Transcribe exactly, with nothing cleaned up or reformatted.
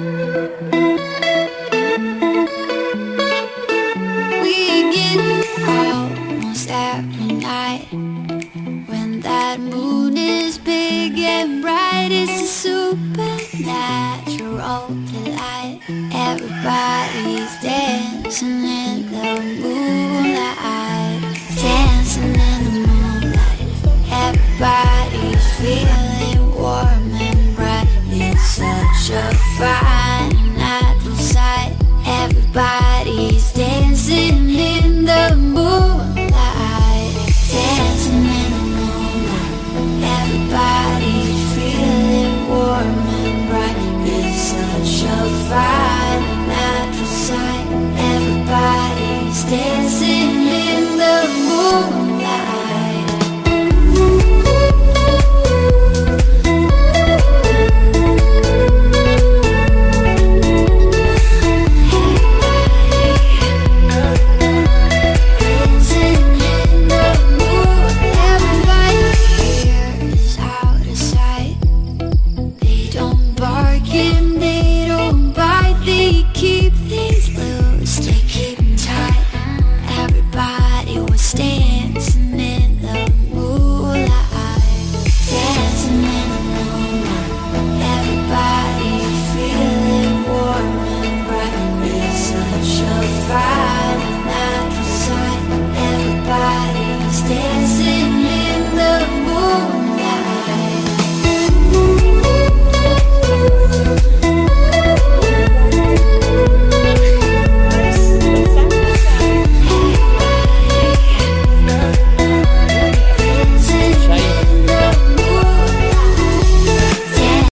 We get almost every night when that moon is big and bright. It's a supernatural delight. Everybody's dancing in the moon.